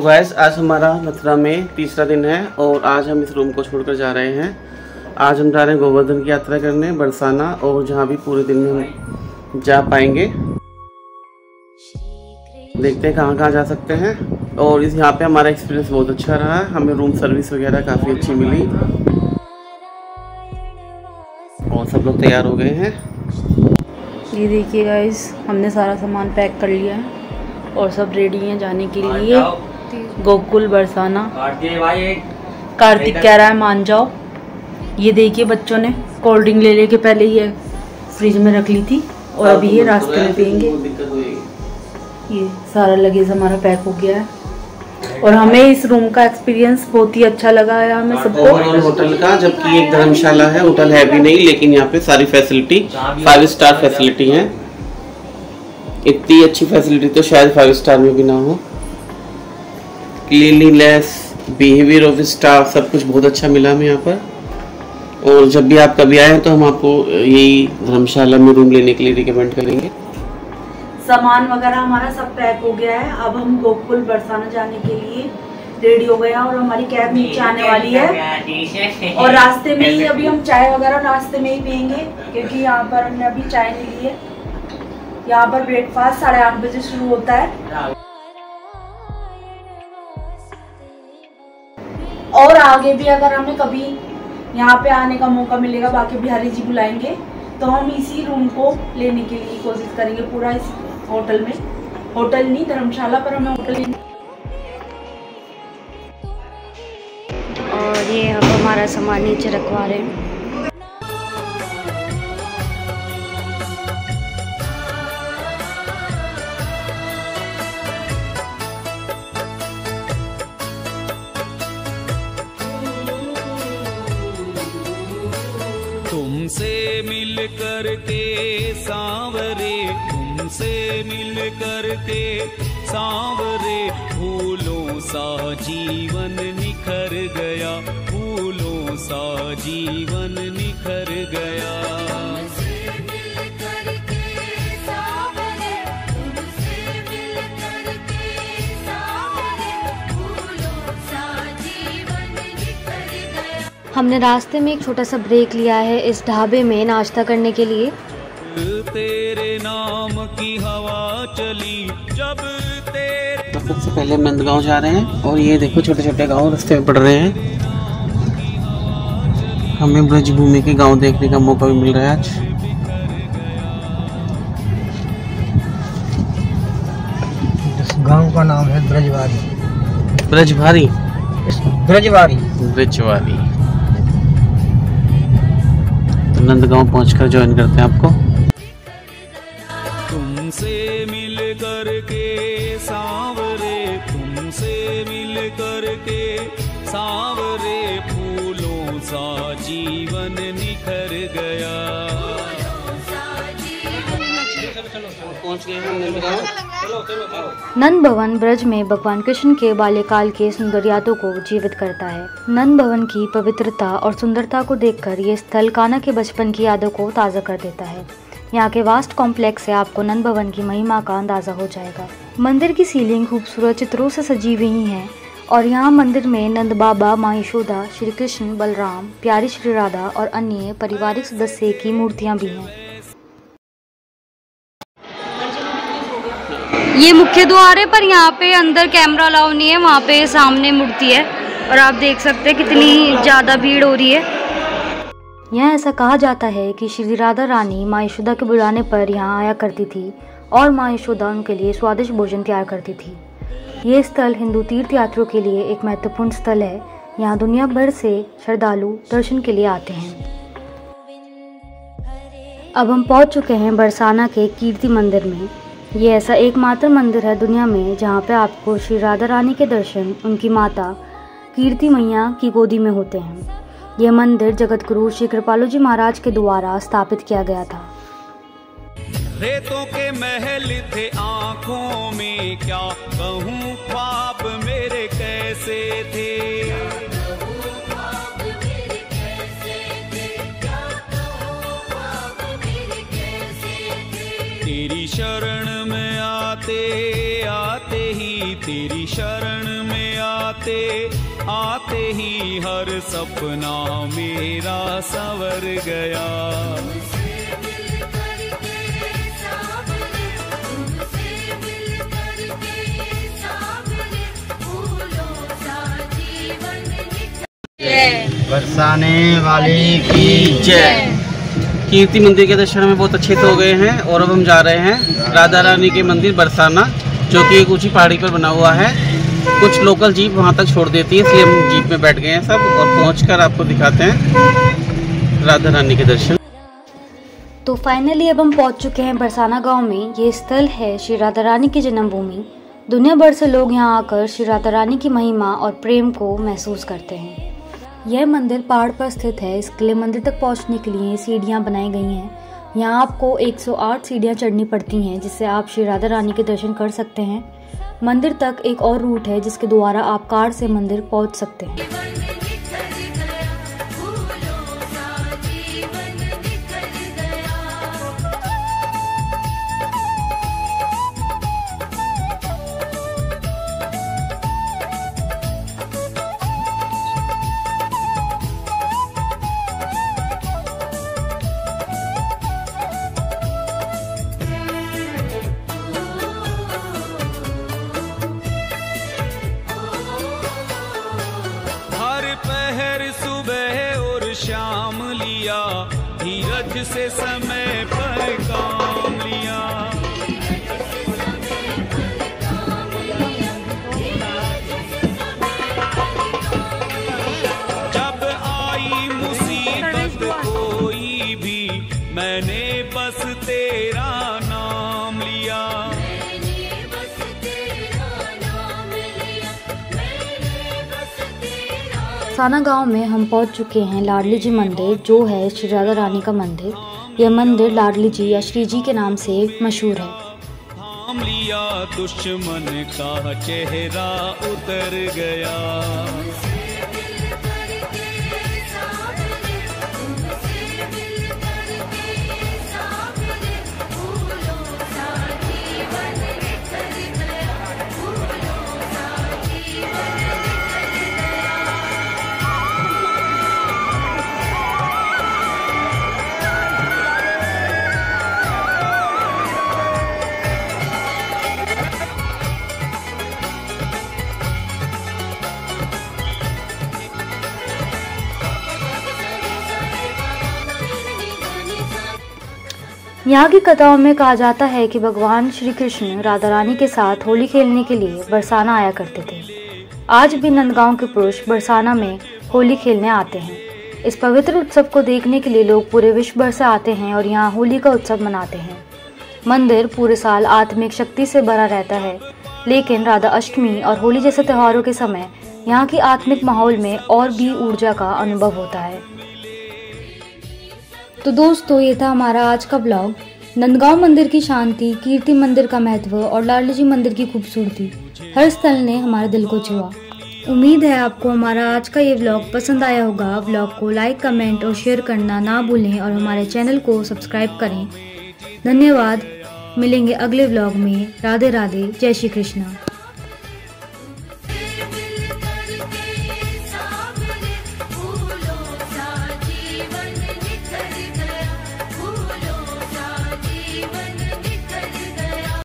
Guys, आज हमारा मथुरा में तीसरा दिन है और आज हम इस रूम को छोड़कर जा रहे हैं। आज हम जा रहे हैं गोवर्धन की यात्रा करने बरसाना, और जहाँ भी पूरे दिन में हम जा पाएंगे। देखते हैं कहाँ कहाँ जा सकते हैं। और इस यहाँ पे हमारा एक्सपीरियंस बहुत अच्छा रहा। हमें रूम सर्विस वगैरह काफ़ी अच्छी मिली और सब लोग तैयार हो गए हैं। ये देखिए गाइस, हमने सारा सामान पैक कर लिया है और सब रेडी हैं जाने के लिए गोकुल बरसाना। कार्तिक कह रहा है मान जाओ। ये देखिए बच्चों ने कोल्ड ड्रिंक ले लेके पहले ही फ्रिज में रख ली थी और अभी ये रास्ते में पियेंगे। ये सारा लगेज हमारा पैक हो गया है और हमें इस रूम का एक्सपीरियंस बहुत ही अच्छा लगा है हमें सबको। और होटल का, जबकि एक धर्मशाला है, होटल है भी नहीं, लेकिन यहाँ पे सारी फैसिलिटी 5 स्टार फैसिलिटी है। इतनी अच्छी फैसिलिटी तो शायद 5 स्टार में भी ना हो। क्लीनलीनेस, बिहेवियर ऑफ स्टाफ, सब कुछ बहुत अच्छा मिला हमें यहाँ पर। और जब भी आप कभी आए तो हम आपको यही धर्मशाला में रूम लेने के लिए रिकमेंड करेंगे। सामान वगैरह हमारा सब पैक हो गया है। अब हम गोकुल बरसाना जाने के लिए रेडी हो गया और हमारी कैब नीचे आने वाली है। और रास्ते में ही अभी हम चाय वगैरह रास्ते में ही पियेंगे, क्योंकि यहाँ पर हमने अभी चाय नहीं ली है। यहाँ पर ब्रेकफास्ट 8:30 बजे शुरू होता है। और आगे भी अगर हमें कभी यहाँ पे आने का मौका मिलेगा, बाकी बिहारी जी बुलाएंगे तो हम इसी रूम को लेने के लिए कोशिश करेंगे, पूरा इस होटल में। होटल नहीं, धर्मशाला, पर हमें होटल लेना। और ये अब हमारा सामान नीचे रखवा रहे हैं। तुमसे मिल कर के सांवरे, तुमसे मिल कर के सांवरे, फूलों सा जीवन निखर गया, फूलों सा जीवन निखर गया। हमने रास्ते में एक छोटा सा ब्रेक लिया है इस ढाबे में नाश्ता करने के लिए। तेरे नाम की हवा चली जब तेरे। सबसे पहले हम नंदगांव जा रहे हैं और ये देखो छोटे छोटे गांव रास्ते में पड़ रहे हैं। हमें ब्रजभूमि के गांव देखने का मौका भी मिल रहा है आज। इस गांव का नाम है ब्रजवारी। ब्रजभारी, ब्रजवारी, ब्रजवारी। नंदगांव पहुंचकर ज्वाइन करते हैं आपको। तुमसे मिल कर के सांवरे, तुमसे मिल कर के सांवरे, फूलों सा जीवन निखर गया। पहुंच गए हम नंदगांव। नंद भवन ब्रज में भगवान कृष्ण के बाल्यकाल के सुंदर यादों को जीवित करता है। नंद भवन की पवित्रता और सुंदरता को देखकर ये स्थल कान्हा के बचपन की यादों को ताज़ा कर देता है। यहाँ के वास्ट कॉम्प्लेक्स से आपको नंद भवन की महिमा का अंदाजा हो जाएगा। मंदिर की सीलिंग खूबसूरत चित्रों से सजी हुई है और यहाँ मंदिर में नंद बाबा, माँ यशोदा, श्री कृष्ण, बलराम, प्यारी श्री राधा और अन्य पारिवारिक सदस्य की मूर्तियाँ भी हैं। ये मुख्य द्वार है, पर यहाँ पे अंदर कैमरा अलाउ नहीं है। वहाँ पे सामने मूर्ति है और आप देख सकते हैं कितनी ज़्यादा भीड़ हो रही है। यहाँ ऐसा कहा जाता है कि श्री राधा रानी माँ यशोदा के बुलाने पर यहाँ आया करती थी और माँ यशोदा उनके लिए स्वादिष्ट भोजन तैयार करती थी। ये स्थल हिंदू तीर्थ यात्रियों के लिए एक महत्वपूर्ण स्थल है। यहाँ दुनिया भर से श्रद्धालु दर्शन के लिए आते हैं। अब हम पहुँच चुके हैं बरसाना के कीर्ति मंदिर में। ये ऐसा एकमात्र मंदिर है दुनिया में जहाँ पे आपको श्री राधा रानी के दर्शन उनकी माता कीर्ति मैया की गोदी में होते हैं। यह मंदिर जगत गुरु श्री कृपालु जी महाराज के द्वारा स्थापित किया गया था। रेतों के महल थे आँखों में, क्या कहूँ ख्वाब मेरे कैसे थे। तेरी शरण में आते आते ही, तेरी शरण में आते आते ही हर सपना मेरा संवर गया। बरसाने वाली की जय। कीर्ति मंदिर के दर्शन में बहुत अच्छे से हो गए हैं और अब हम जा रहे हैं राधा रानी के मंदिर बरसाना, जो कि एक ऊंची पहाड़ी पर बना हुआ है। कुछ लोकल जीप वहां तक छोड़ देती है, इसलिए हम जीप में बैठ गए हैं सब और पहुंचकर आपको दिखाते हैं राधा रानी के दर्शन। तो फाइनली अब हम पहुंच चुके हैं बरसाना गांव में। ये स्थल है श्री राधा रानी की जन्मभूमि। दुनिया भर से लोग यहां आकर श्री राधा रानी की महिमा और प्रेम को महसूस करते हैं। यह मंदिर पहाड़ पर स्थित है। इसके लिए मंदिर तक पहुंचने के लिए सीढ़ियां बनाई गई हैं। यहाँ आपको 108 सीढ़ियां चढ़नी पड़ती हैं, जिससे आप श्री राधा रानी के दर्शन कर सकते हैं। मंदिर तक एक और रूट है जिसके द्वारा आप कार से मंदिर पहुंच सकते हैं। शाम लिया धीरज से समय पर काम लिया। जब आई मुसीबत कोई भी मैंने बस तेरा नाम लिया। बरसाना गांव में हम पहुंच चुके हैं लाडली जी मंदिर, जो है श्री राधा रानी का मंदिर। यह मंदिर लाडली जी या श्री जी के नाम से मशहूर है। थाम लिया दुश्मन का चेहरा उतर गया। यहाँ की कथाओं में कहा जाता है कि भगवान श्री कृष्ण राधा रानी के साथ होली खेलने के लिए बरसाना आया करते थे। आज भी नंदगांव के पुरुष बरसाना में होली खेलने आते हैं। इस पवित्र उत्सव को देखने के लिए लोग पूरे विश्व भर से आते हैं और यहाँ होली का उत्सव मनाते हैं। मंदिर पूरे साल आत्मिक शक्ति से भरा रहता है, लेकिन राधा अष्टमी और होली जैसे त्योहारों के समय यहाँ की आत्मिक माहौल में और भी ऊर्जा का अनुभव होता है। तो दोस्तों, ये था हमारा आज का ब्लॉग। नंदगांव मंदिर की शांति, कीर्ति मंदिर का महत्व और लाडली जी मंदिर की खूबसूरती, हर स्थल ने हमारे दिल को छुआ। उम्मीद है आपको हमारा आज का ये व्लॉग पसंद आया होगा। व्लॉग को लाइक, कमेंट और शेयर करना ना भूलें और हमारे चैनल को सब्सक्राइब करें। धन्यवाद। मिलेंगे अगले व्लॉग में। राधे राधे। जय श्री कृष्णा।